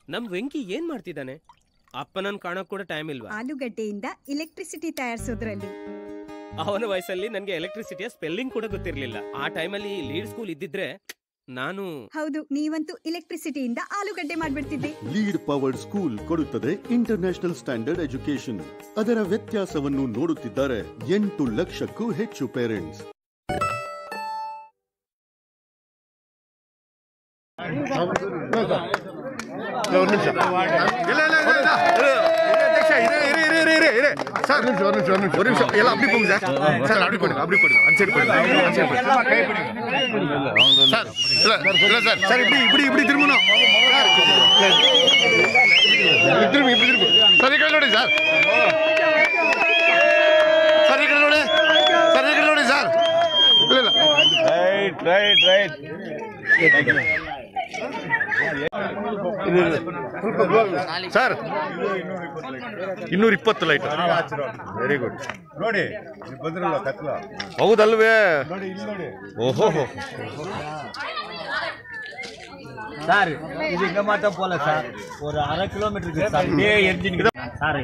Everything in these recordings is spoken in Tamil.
ನಮ್ ವೆಂಕಿ ಏನ್ ಮಾಡ್ತಿದ್ದಾನೆ? ಅಪ್ಪನನ್ನು ಕಾಣೋಕ್ ಕೂಡ ಟೈಮ್ ಇಲ್ವಾ? ಆಲೂಗಡ್ಡೆಯಿಂದ ಎಲೆಕ್ಟ್ರಿಸಿಟಿ ತಯಾರಿಸೋದ್ರಲ್ಲಿ. ಅವನ ವಯಸ್ಸಲ್ಲಿ ನನಗೆ ಎಲೆಕ್ಟ್ರಿಸಿಟಿಯ ಸ್ಪೆಲ್ಲಿಂಗ್ ಕೂಡ ಗೊತ್ತಿರಲಿಲ್ಲ. ಆ ಟೈಮಲ್ಲಿ ಲೀಡ್ ಸ್ಕೂಲ್ ಇದ್ದಿದ್ರೆ ನಾನು. ಹೌದು, ನೀವಂತೂ ಎಲೆಕ್ಟ್ರಿಸಿಟಿಯಿಂದ ಆಲೂಗಡ್ಡೆ ಮಾಡ್ಬಿಡ್ತಿದ್ದೆ. ಲೀಡ್ ಪವರ್ಡ್ ಸ್ಕೂಲ್ ಕೊಡುತ್ತದೆ ಇಂಟರ್ನ್ಯಾಷನಲ್ ಸ್ಟ್ಯಾಂಡರ್ಡ್ ಎಜುಕೇಶನ್. ಅದರ ವ್ಯತ್ಯಾಸವನ್ನು ನೋಡುತ್ತಿದ್ದಾರೆ 8 ಲಕ್ಷಕ್ಕೂ ಹೆಚ್ಚು parents. Sir 220 light. Very good. ನೋಡಿ ಬಂದ್ರಲ್ಲ ಕತ್ಲ. ಹೌದಲ್ವೇ? ಓಹೋ சார் இது இங்க மாட்ட போல சார் ஒரு 1/2 கிலோமீட்டருக்கு சார் இதே என்ஜின் சார்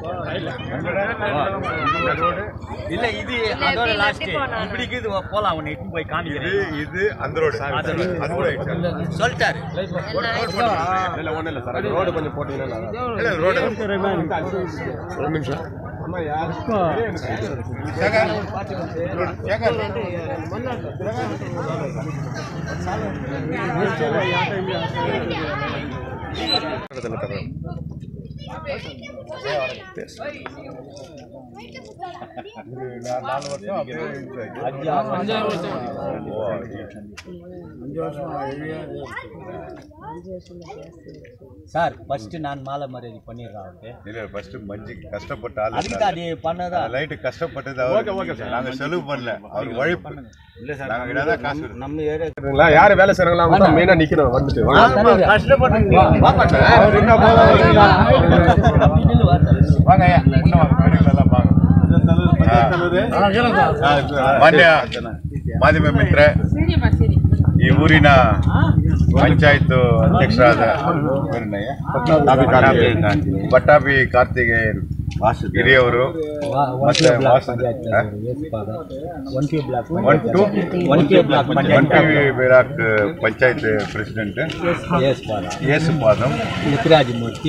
இல்ல இது அதோட லாஸ்ட் இப்படிக்கு இது போலாம் அவனை இட்டு போய் காமிக்கிறேன். இது அந்த ரோட் சார் அது சொல்லிட்டாரு. இல்ல ஒண்ணு இல்ல சார் ரோட் கொஞ்சம் போட்டீங்கன்னா இல்ல ரோட் ஒரு நிமிஷம் அம்மா யாருக்கு சேகர் சார் ஃபர்ஸ்ட் நான் மாலை மரியாதை பண்ணிடுறேன். இல்ல ஃபர்ஸ்ட் மஞ்சி கஷ்டப்பட்ட ஆளு அதுக்கு அது பண்ணதா லைட் கஷ்டப்பட்டது. ஓகே சார் நாங்க செலவு பண்ணல, அவர் உழைப்பு. இல்ல சார் நாங்க கிடதா காசு நம்ம ஏரியா யார் வேலை செய்றாங்களோ அவங்க தான் மெயினா நிக்கணும். வந்துட்டு கஷ்டப்பட்டு வாங்க வாங்க முன்ன வாங்க எல்லாம் வாங்க. ಮಾನ್ಯ ಮಾಧ್ಯಮ ಮಿತ್ರ, ಈ ಊರಿನ ಪಂಚಾಯತ್ ಅಧ್ಯಕ್ಷರಾದ ಬಟ್ಟಾಪಿ ಕಾರ್ತಿಕೇಯನ್ ಹಿರಿಯವರು ಮತ್ತೆ ಬ್ಲಾಕ್ ಪಂಚಾಯತ್ ಪ್ರೆಸಿಡೆಂಟ್ ಯೇಸುಪಾದಂ, ಯತ್ರಾಜಮೂರ್ತಿ,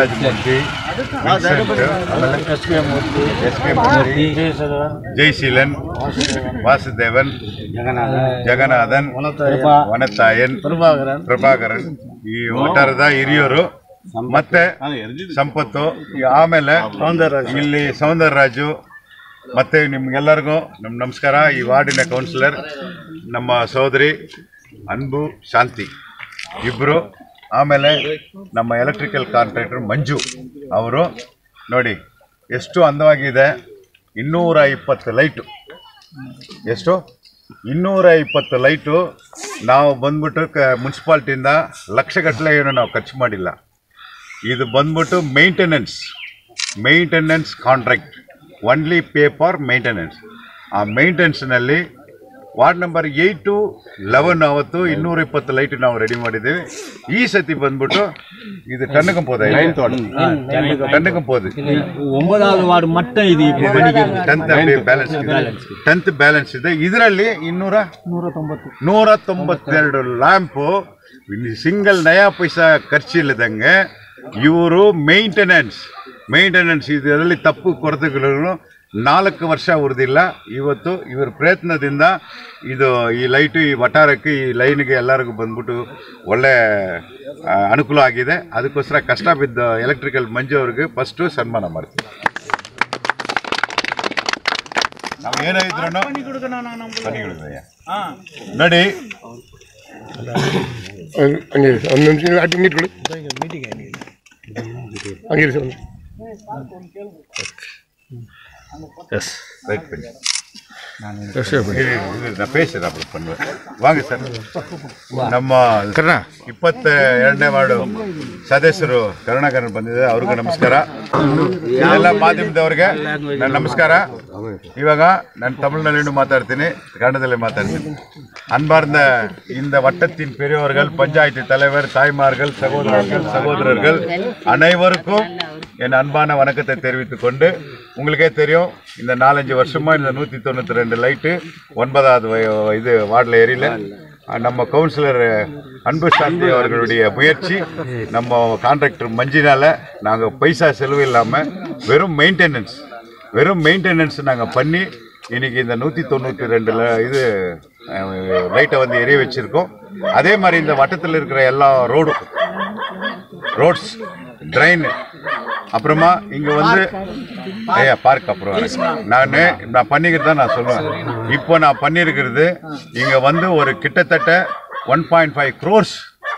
ಜಯಶೀಲನ್, ವಾಸುದೇವನ್, ಜಗನ್ನಾಥನ್, ವನತಾಯನ್, ಪ್ರಭಾಕರನ್, ಈ ಒಟ್ಟಾರದ ಹಿರಿಯರು ಮತ್ತೆ ಸಂಪತ್ತು, ಆಮೇಲೆ ಇಲ್ಲಿ ಸೌಂದರರಾಜು, ಮತ್ತೆ ನಿಮ್ಗೆಲ್ಲರಿಗೂ ನಮ್ಮ ನಮಸ್ಕಾರ. ಈ ವಾರ್ಡಿನ ಕೌನ್ಸಿಲರ್ ನಮ್ಮ ಸಹೋದರಿ ಅನ್ಬು, ಶಾಂತಿ ಇಬ್ಬರು, ಆಮೇಲೆ ನಮ್ಮ ಎಲೆಕ್ಟ್ರಿಕಲ್ ಕಾಂಟ್ರಾಕ್ಟರ್ ಮಂಜು ಅವರು. ನೋಡಿ ಎಷ್ಟು ಅಂದವಾಗಿದೆ. 220 ಲೈಟು. ಎಷ್ಟು? 220 ಲೈಟು. ನಾವು ಬಂದ್ಬಿಟ್ಟು ಮುನ್ಸಿಪಾಲ್ಟಿಯಿಂದ ಲಕ್ಷಗಟ್ಟಲೆ ಏನು ನಾವು ಖರ್ಚು ಮಾಡಿಲ್ಲ. ಇದು ಬಂದ್ಬಿಟ್ಟು maintenance contract, only pay for maintenance. ಆ ಮೇಂಟೆನೆನ್ಸ್ನಲ್ಲಿ ವಾರ್ಡ್ ನಂಬರ್ 8 to 11 ಅವತ್ತು 220 ಲೈಟ್ ನಾವು ರೆಡಿ ಮಾಡಿದ್ದೀವಿ. ಈ ಸತಿ ಬಂದ್ಬಿಟ್ಟು ಇದು ಟನ್ನಕಂಪೋದ 9வது ವಾರ್ಡ್ ಮಟ್ಟ ಇದು 10th ಬ್ಯಾಲೆನ್ಸ್ ಇದೆ. ಇದರಲ್ಲಿ 192 ಲ್ಯಾಂಪು, ಸಿಂಗಲ್ ನಯಾ ಪೈಸಾ ಖರ್ಚಿಲ್ಲದಂಗೆ ಇವರು ಮೇಂಟೆನೆನ್ಸ್ ಇದರಲ್ಲಿ ತಪ್ಪು ಕೊರತೆಗಳನ್ನು 4 ವರ್ಷ ಉರಿದಿಲ್ಲ. ಇವತ್ತು ಇವರ ಪ್ರಯತ್ನದಿಂದ ಇದು ಈ ಲೈಟು ಈ ವಟಾರಕ್ಕೆ ಈ ಲೈನ್ಗೆ ಎಲ್ಲರಿಗೂ ಬಂದ್ಬಿಟ್ಟು ಒಳ್ಳೆ ಅನುಕೂಲ ಆಗಿದೆ. ಅದಕ್ಕೋಸ್ಕರ ಕಷ್ಟ ಬಿದ್ದ ಎಲೆಕ್ಟ್ರಿಕಲ್ ಮಂಜು ಅವ್ರಿಗೆ ಫಸ್ಟು ಸನ್ಮಾನ ಮಾಡ್ತೀವಿ. ನಾವು ಏನಾಯಿದ್ರು ನೋಡಿ ಎಸ್ ರೈಟ್. நான் பேசுகிறேன் அப்படி பண்ணுவேன். வாங்க ಸರ್. ನಮ್ಮ 22ನೇ ವಾರ್ಡು ಸದಸ್ಯರು ಕರುಣಾಕರನ್ ಬಂದಿದೆ, ಅವ್ರಿಗೆ ನಮಸ್ಕಾರ. ಎಲ್ಲ ಮಾಧ್ಯಮದವ್ರಿಗೆ ನನ್ನ ನಮಸ್ಕಾರ. ಇವಾಗ ನಾನು ತಮಿಳಿನಲ್ಲಿ ಮಾತಾಡ್ತೀನಿ, ಕನ್ನಡದಲ್ಲಿ ಮಾತಾಡ್ತೀನಿ. அன்பார்ந்த இந்த வட்டத்தின் பெரியவர்கள், பஞ்சாயத்து தலைவர், தாய்மார்கள், சகோதரர்கள் அனைவருக்கும் என் அன்பான வணக்கத்தை தெரிவித்துக் கொண்டு, உங்களுக்கே தெரியும் இந்த 4-5 வருஷமா இந்த 192 லைட்டு 9வது இது வார்டில் ஏரியில நம்ம கவுன்சிலர் அன்பு சாந்தி அவர்களுடைய முயற்சி, நம்ம கான்ட்ராக்டர் மஞ்சினால நாங்கள் பைசா செலவு இல்லாமல் வெறும் மெயின்டெனன்ஸ் நாங்கள் பண்ணி இன்னைக்கு இந்த 192 இது லைட்டை வந்து எரிய வச்சிருக்கோம். அதே மாதிரி இந்த வட்டத்தில் இருக்கிற எல்லா ரோட்ஸ் ட்ரைன், அப்புறமா இங்கே வந்து பார்க், அப்புறம் நான் பண்ணிக்கிறதா நான் சொல்லுவேன். இப்போ நான் பண்ணியிருக்கிறது இங்கே வந்து ஒரு கிட்டத்தட்ட 1.5 crores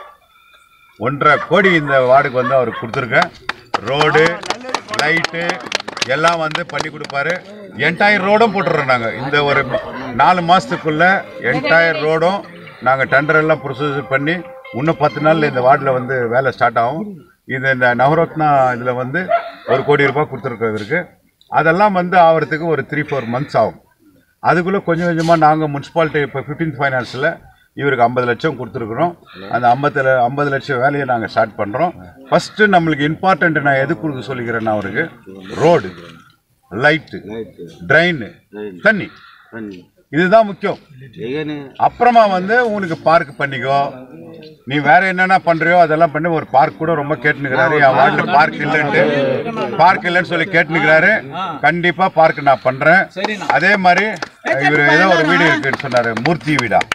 1.5 கோடி இந்த வார்டுக்கு வந்து அவருக்கு கொடுத்துருக்கேன். ரோடு லைட்டு எல்லாம் வந்து பண்ணி கொடுப்பாரு. என்டையர் ரோடும் போட்டுறோம் நாங்கள். இந்த ஒரு 4 மாதத்துக்குள்ள என்டையர் ரோடும் நாங்கள் டெண்டர் எல்லாம் ப்ரொசீஜர் பண்ணி இன்னும் 10 நாளில் இந்த வார்டில் வந்து வேலை ஸ்டார்ட் ஆகும். இது இந்த நவரத்னா இதில் வந்து 1 கோடி ரூபாய் கொடுத்துருக்கிறதுக்கு, அதெல்லாம் வந்து ஆகிறதுக்கு ஒரு 3-4 months ஆகும். அதுக்குள்ளே கொஞ்சம் கொஞ்சமாக நாங்கள் முனிசிபாலிட்டி இப்போ 15th ஃபைனான்ஸில் இவருக்கு 50 லட்சம் கொடுத்துருக்குறோம். அந்த 50 லட்சம் வேலையை நாங்கள் ஸ்டார்ட் பண்ணுறோம். ஃபஸ்ட்டு நம்மளுக்கு இம்பார்ட்டண்ட் நான் எது கொடுக்க சொல்லிக்கிறேன்னா, அவருக்கு ரோடு, லைட்டு, ட்ரைனு, தண்ணி, இதுதான் முக்கியம். அப்புறமா வந்து உனக்கு பார்க் பண்ணிக்கோ, நீ வேற என்னென்ன பண்றியோ அதெல்லாம் பண்ணி. ஒரு பார்க் கூட ரொம்ப கேட்டுனுக்கிறாரு, என் வார்டில் பார்க் இல்லைன்னு சொல்லி கேட்டுனுக்கிறாரு. கண்டிப்பா பார்க் நான் பண்றேன். அதே மாதிரி இவர் ஏதோ ஒரு வீடு இருக்குன்னு சொன்னாரு, மூர்த்தி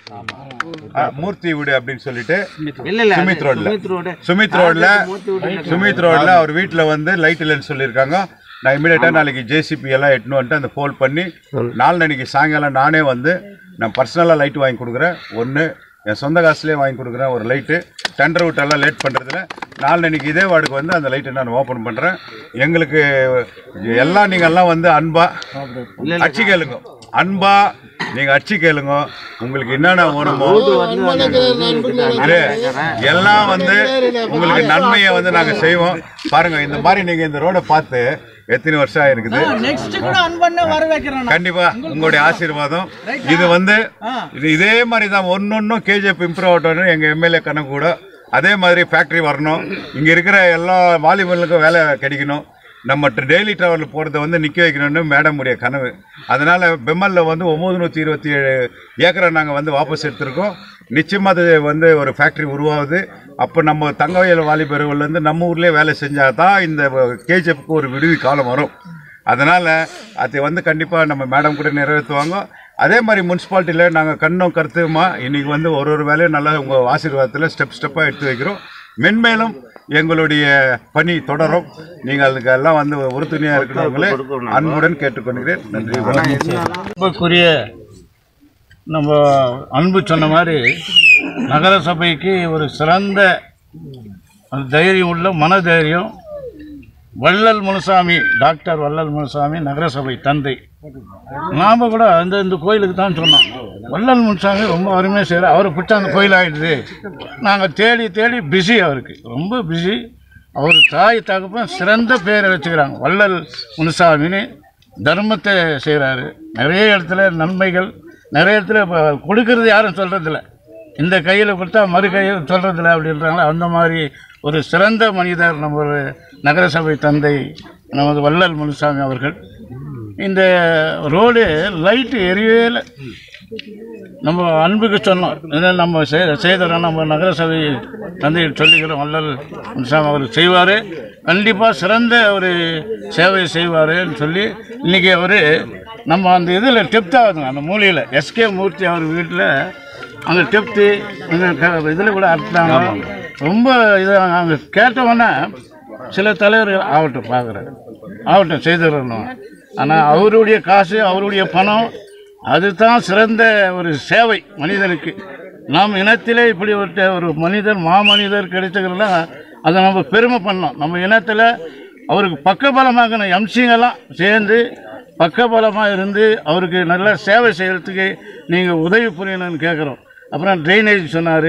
வீடு அப்படின்னு சொல்லிட்டு சுமித் ரோட்ல அவர் வீட்டில் வந்து லைட் இல்லைன்னு சொல்லியிருக்காங்க. நான் இமீடியட்டாக நாளைக்கு ஜேசிபி எல்லாம் எட்டுன்னு வந்துட்டு அந்த ஃபோல் பண்ணி நாளைக்கு சாயங்காலம் நானே வந்து நான் பர்சனலாக லைட் வாங்கி கொடுக்குறேன். ஒன்று என் சொந்த காசுலேயே வாங்கி கொடுக்குறேன் ஒரு லைட்டு. டெண்டர் விட்டெல்லாம் லேட் பண்ணுறதுல நாளைக்கு இதே வார்டுக்கு வந்து அந்த லைட்டை நான் ஓப்பன் பண்ணுறேன். எங்களுக்கு எல்லாம் நீங்கள்லாம் வந்து அச்சு கேளுங்க, நீங்கள் அச்சு கேளுங்க. உங்களுக்கு என்னென்ன வேணுமோ எல்லாம் வந்து உங்களுக்கு நன்மையை வந்து நாங்கள் செய்வோம். பாருங்க, இந்த மாதிரி நீங்கள் இந்த ரோடை பார்த்து எத்தனை வருஷம் ஆயிருக்குது. கண்டிப்பா உங்களுடைய ஆசீர்வாதம். இது வந்து இதே மாதிரி தான் ஒன்னொன்னும் கேஜிஎஃப் இம்ப்ரூவ் ஆகட்டும். எங்க எம்எல்ஏ கணக்கு கூட அதே மாதிரி ஃபேக்டரி வரணும். இங்க இருக்கிற எல்லா வாலிபர்களுக்கும் வேலை கிடைக்கணும். நம்ம டெய்லி டிராவலில் போகிறத வந்து நிற்க வைக்கணும்னு மேடமுடைய கனவு. அதனால் பெம்மலில் வந்து 927 ஏக்கரை நாங்கள் வந்து வாபஸ் எடுத்திருக்கோம். நிச்சயமாக அது வந்து ஒரு ஃபேக்ட்ரி உருவாகுது. அப்போ நம்ம தங்கவயல் வாலிபர்கள்லேருந்து நம்ம ஊர்லேயே வேலை செஞ்சால் தான் இந்த கேஜிஎஃப்க்கு ஒரு விடுவி காலம் வரும். அதனால் அதை வந்து கண்டிப்பாக நம்ம மேடம் கூட நிறைவேற்றுவாங்க. அதே மாதிரி முனிசிபாலிட்டியில் நாங்கள் கண்ணும் கருத்துமா இன்றைக்கி வந்து ஒரு வேலையும் நல்லா உங்கள் ஆசீர்வாதத்தில் ஸ்டெப்பாக எடுத்து வைக்கிறோம். மென்மேலும் எங்களுடைய பணி தொடரும். நீங்கள் அதுக்கெல்லாம் வந்து உறுதுணையாக இருக்கிறவங்களே அன்புடன் கேட்டுக்கொள்கிறேன். நன்றி. அன்புக்குரிய நம்ம அன்பு சொன்ன மாதிரி நகர சபைக்கு ஒரு சிறந்த தைரியம் உள்ள மனதைரியம் வள்ளல் முனுசாமி, டாக்டர் வள்ளல் முனுசாமி நகரசபை தந்தை. நாம் கூட இந்த கோயிலுக்கு தான் சொன்னோம், வள்ளல் முனுசாமி ரொம்ப அருமையாக செய்கிறார், அவரை பிடிச்சா அந்த கோயில் ஆகிடுது. நாங்கள் தேடி பிஸி, அவருக்கு ரொம்ப பிஸி. அவர் தாய் தகப்பன் சிறந்த பேரை வச்சுக்கிறாங்க. வள்ளல் முனுசாமின்னு தர்மத்தை செய்கிறாரு. நிறைய இடத்துல நன்மைகள், நிறைய இடத்துல கொடுக்கறது யாரும் சொல்கிறதில்ல. இந்த கையில் கொடுத்தா மறு கையில் சொல்கிறதில்ல அப்படின்றாங்களே, அந்த மாதிரி ஒரு சிறந்த மனிதர் நம்ம நகரசபை தந்தை நமது வள்ளல் முனுசாமி அவர்கள். இந்த ரோடு லைட்டு எரியவே நம்ம அன்புக்கு சொன்னோம், இதனால் நம்ம செய்தோம். நம்ம நகரசபை தந்தையை சொல்லிக்கிறோம், வள்ளல் முனுசாமி அவர் செய்வார், கண்டிப்பாக சிறந்த ஒரு சேவை செய்வாருன்னு சொல்லி இன்றைக்கி அவர் நம்ம அந்த இதில் டெப்த் ஆகுதுங்க. அந்த மூலையில் எஸ்கே மூர்த்தி அவர் வீட்டில் அந்த டெப்த்து இதில் கூட அர்த்தாங்க. ரொம்ப இதை நாங்கள் கேட்டோன்னா சில தலைவர்கள் ஆகட்டும் செய்துடணும். ஆனால் அவருடைய காசு, அவருடைய பணம், அதுதான் சிறந்த ஒரு சேவை மனிதனுக்கு. நாம் இனத்திலே இப்படி ஒரு மனிதர், மாமனிதர் கிடைச்சதுன்னா அதை நம்ம பெருமை பண்ணோம். நம்ம இனத்தில் அவருக்கு பக்கபலமாகணும் எம்சிங்கெல்லாம் சேர்ந்து பக்கபலமாக இருந்து அவருக்கு நல்ல சேவை செய்கிறதுக்கு நீங்கள் உதவி புரியணும்னு கேட்குறோம். அப்புறம் ட்ரைனேஜ் சொன்னார்.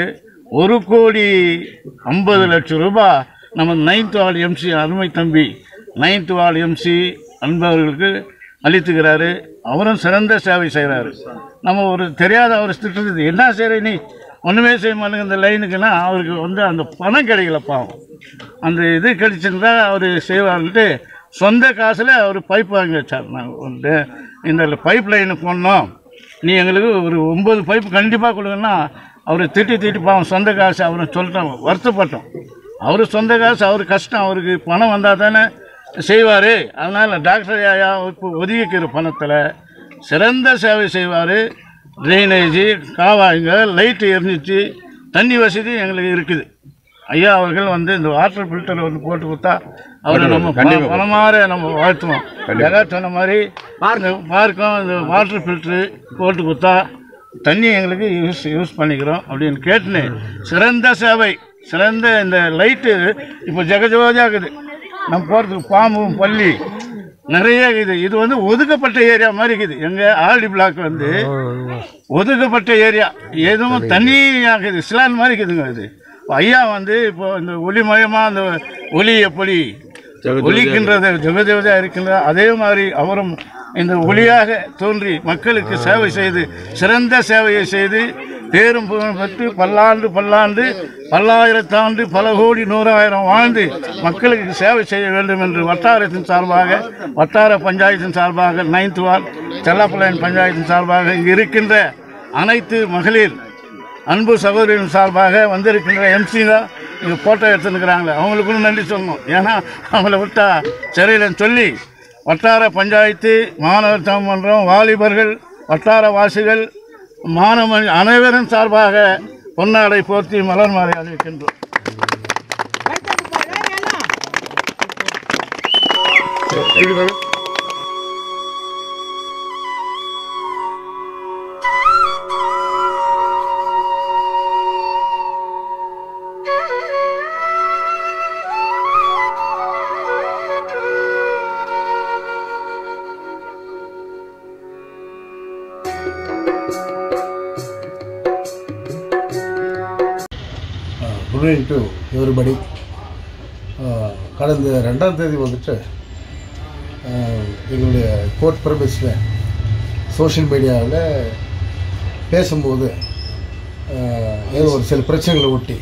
1,50,00,000 ரூபாய் நம்ம 9th வார்டு எம்சி அருமை தம்பி 9th வார்டு எம்சி அன்பவர்களுக்கு அளித்துக்கிறாரு. அவரும் சிறந்த சேவை செய்கிறாரு. நம்ம ஒரு தெரியாத அவர் திட்டது என்ன செய்கிற நீ ஒன்றுமே செய்ய மாட்டேங்க இந்த லைனுக்குன்னா அவருக்கு வந்து அந்த பணம் கிடைக்கல பாவம். அந்த இது கிடைச்சிருந்தா அவர் செய்வார்ன்ட்டு சொந்த காசில் அவர் பைப் வாங்கி வச்சார். நாங்கள் வந்து இந்த பைப் லைனு போனோம், நீ எங்களுக்கு ஒரு 9 பைப் கண்டிப்பாக கொடுங்கன்னா அவர் திட்டி பாவம் சொந்த காசு அவரை சொல்லிட்டோம், வருத்தப்பட்டோம். அவர் சொந்த காசு அவர் கஷ்டம், அவருக்கு பணம் வந்தால் தானே செய்வார். அதனால் டாக்டர் ஐயா இப்போ ஒதுக்கிக்கிற பணத்தில் சிறந்த சேவை செய்வார். ட்ரைனேஜு காவாய்ங்க லைட்டு எரிஞ்சிச்சு, தண்ணி வசதி எங்களுக்கு இருக்குது. ஐயா அவர்கள் வந்து இந்த வாட்டர் ஃபில்டர் வந்து போட்டு கொடுத்தா அவரை நம்ம பணமாற நம்ம வாழ்த்துவோம். ஜகா சொன்ன மாதிரி பார்க்கும் இந்த வாட்டர் ஃபில்ட்ரு போட்டு கொடுத்தா தண்ணி எங்களுக்கு யூஸ் பண்ணிக்கிறோம் அப்படின்னு கேட்டுன்னு சிறந்த சேவை சிறந்த இந்த லைட்டு இப்போ ஜெகஜோதியாக இருக்குது. நம்ம போகிறதுக்கு பாம்பும் பள்ளி நிறைய இருக்குது. இது வந்து ஒதுக்கப்பட்ட ஏரியா மாதிரி இருக்குது. எங்கள் ஆல்டி பிளாக் வந்து ஒதுக்கப்பட்ட ஏரியா, எதுவும் தண்ணியாகுது சிலான் மாதிரி இருக்குதுங்க. இது ஐயா வந்து இப்போ இந்த ஒளிமயமாக அந்த ஒளி எப்படி ஒளிக்கின்றது ஜெகஜோதியாக இருக்கின்ற அதே மாதிரி அவரும் இந்த ஒளியாக தோன்றி மக்களுக்கு சேவை செய்து சிறந்த சேவையை செய்து பேரும் பெற்று பல்லாண்டு பல்லாயிரத்தாண்டு பல கோடி 100,000 வாழ்ந்து மக்களுக்கு சேவை செய்ய வேண்டும் என்று வட்டாரத்தின் சார்பாக வட்டார பஞ்சாயத்தின் சார்பாக 9th வார்டு செல்லப்பா பஞ்சாயத்தின் சார்பாக இங்கு இருக்கின்ற அனைத்து மகளிர் அன்பு சகோதரின் சார்பாக வந்திருக்கின்ற எம்சி தான் இங்கே ஃபோட்டோ எடுத்துருக்கிறாங்களே அவங்களுக்கும் நன்றி சொல்லணும். ஏன்னா அவங்கள விட்டா சரியில்லைன்னு சொல்லி வட்டார பஞ்சாயத்து மாணவர் சமமன்றம் வாலிபர்கள் வட்டாரவாசிகள் மாணவ அனைவரும் சார்பாக பொன்னாடை போர்த்தி மலர் மாலை அணிவிக்கின்றோம். Good evening to everybody. கடந்த 2ஆம் தேதி வந்துட்டு எங்களுடைய கோர்ட் ப்ரமிஸில் சோஷியல் மீடியாவில் பேசும்போது ஏதோ ஒரு சில பிரச்சனைகளை ஒட்டி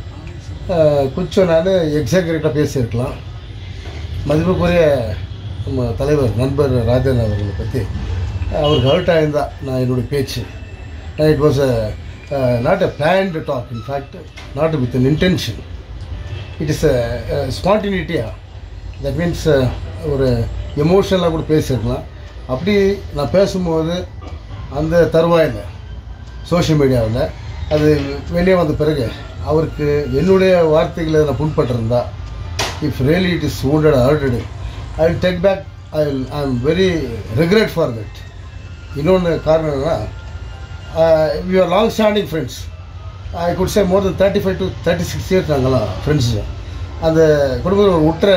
கொஞ்சம் நான் எக்ஸாக்ரேட்டாக பேசியிருக்கலாம். மதிப்புக்குரிய நம்ம தலைவர் நண்பர் ராஜன் அவர்களை பற்றி அவருக்கு ஹர்ட் ஆயிருந்தால் நான் என்னுடைய பேச்சு it was not a planned talk, in fact not with an intention. It is a spontaneity. That means ஒரு எமோஷனலாக கூட பேசியிருக்கலாம். அப்படி நான் பேசும்போது அந்த தருவாயில் சோஷியல் மீடியாவில் அது வெளியே வந்த பிறகு அவருக்கு என்னுடைய வார்த்தைகளை நான் புண்பட்டிருந்தா if really it is wounded or hurted, I will take back. I am very regret for that. இன்னொன்று காரணம் என்னன்னா we are long standing friends. I could say more than 35 to 36 years நாங்களாம் ஃப்ரெண்ட்ஸு. அந்த குடும்பத்தில் ஒரு உற்ற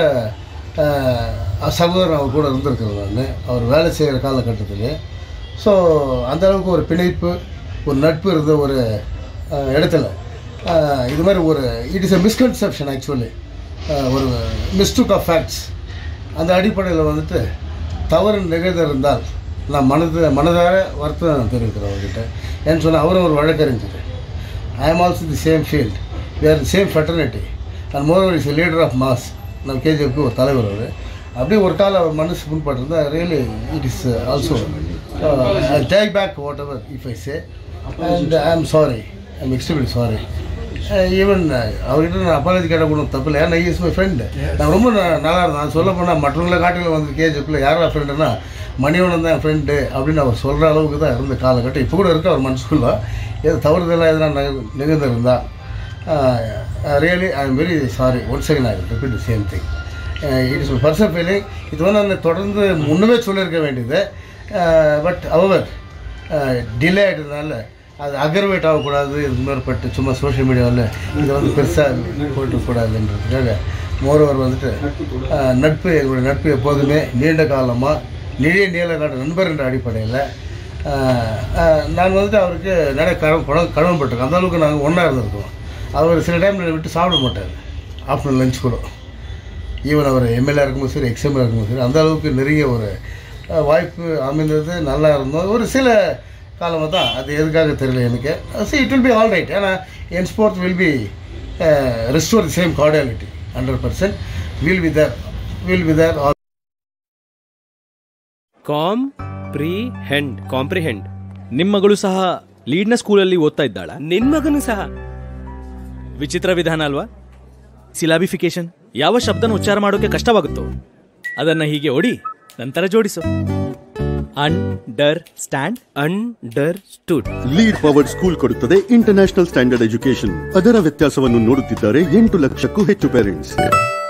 சகோதரன் அவர் கூட இருந்திருக்கிறேன் நான் அவர் வேலை செய்கிற காலகட்டத்தில். ஸோ அந்தளவுக்கு ஒரு பிணைப்பு ஒரு நட்பு இருந்த ஒரு இடத்துல இது மாதிரி ஒரு it is a misconception actually ஒரு மிஸ்டேக் ஆஃப் ஃபேக்ட்ஸ். அந்த அடிப்படையில் வந்துட்டு தவறு நிகழ்ந்திருந்தால் நான் மனதார வருத்தம் தெரிவிக்கிறேன் அவர்கிட்ட. ஏன்னு சொன்னால் அவரும் ஒரு வழக்கறிஞர். I am also the same field, we are the same fraternity and more is leader of mass. நம்ம கேஜிஎஃப்க்கு ஒரு தலைவர் அவர். அப்படியே ஒரு கால அவர் மனசு முன்பட்டிருந்தா really it is also I take back whatever if I say and I am sorry, I am extremely sorry. Even அவர்கிட்ட நான் அப்பாலஜி கேட்ட கூட தப்பில்லை. ஏன்னா இஸ் மை ஃப்ரெண்டு. நான் ரொம்ப நல்லா இருந்தேன். நான் சொல்ல போனால் மற்றவங்களை காட்டில் வந்து கேஜிஎஃப்பில் யாரா ஃப்ரெண்டுன்னா மணிவண்ணன் தான் ஃப்ரெண்டு அப்படின்னு அவர் சொல்கிற அளவுக்கு தான் இருந்த காலகட்டம். இப்போ கூட இருக்க அவர் மனசுக்குள்ள ஏதோ தவறுதலாக எதனா நிகழ்ந்திருந்தா really I am very sorry. Once again I repeat the same thing. It is my personal feeling. இது வந்து நான் தொடர்ந்து முன்னமே சொல்லியிருக்க வேண்டியது. பட் அவர் டிலே ஆகிட்டதுனால அது அக்ரவேட் ஆகக்கூடாது, இது மேற்பட்டு சும்மா சோஷியல் மீடியாவில் இதை வந்து பெருசாக போட்டுக்கூடாதுன்றதுக்காக மோரோவர் வந்துட்டு நட்பு எங்களுடைய நட்பு எப்போதுமே நீண்ட காலமாக நெடிய நீலகாடு நண்பர் என்ற அடிப்படையில் நான் வந்துட்டு அவருக்கு நிறைய கடமைப்பட்டிருக்கேன். அந்தளவுக்கு நாங்கள் ஒன்றா இருந்திருக்கோம். அவர் சில டைம் விட்டு சாப்பிட மாட்டார் ஆஃப்டர்நூன் லஞ்ச் கூட. ஈவன் அவர் எம்எல்ஏ இருக்கும்போது சரி, எக்ஸ்எம்எல்ஏ இருக்கும்போது சரி, அந்த அளவுக்கு நெருங்கிய ஒரு வாய்ப்பு அமைந்தது. நல்லா இருந்தோம். ஒரு சில காலமாக தான், அது எதுக்காக தெரியல எனக்கு. It will be all right. ஏன்னா என் sports will be restore the same cordiality 100%. Will be there comprehend. ನಿಮ್ಮ ಮಗಳು ಸಹ ಲೀಡ್ನ ಸ್ಕೂಲಲ್ಲಿ ಓದ್ತಾ ಇದ್ದಾಳ? ನಿನ್ ಮಗನು ಸಹ. ವಿಚಿತ್ರ ವಿಧಾನ ಅಲ್ವಾ? ಸಿಲಾಬಿಫಿಕೇಶನ್. ಯಾವ ಶಬ್ದನ ಉಚ್ಚಾರ ಮಾಡೋಕೆ ಕಷ್ಟವಾಗುತ್ತೋ ಅದನ್ನ ಹೀಗೆ ಓಡಿ ನಂತರ ಜೋಡಿಸು. ಅಂಡರ್ಸ್ಟುಡ್. ಲೀಡ್ ಪವರ್ಡ್ ಸ್ಕೂಲ್ ಕೊಡುತ್ತದೆ ಇಂಟರ್ನ್ಯಾಷನಲ್ ಸ್ಟ್ಯಾಂಡರ್ಡ್ ಎಜುಕೇಶನ್. ಅದರ ವ್ಯತ್ಯಾಸವನ್ನು ನೋಡುತ್ತಿದ್ದಾರೆ 8 ಲಕ್ಷಕ್ಕೂ ಹೆಚ್ಚು ಪೇರೆಂಟ್ಸ್.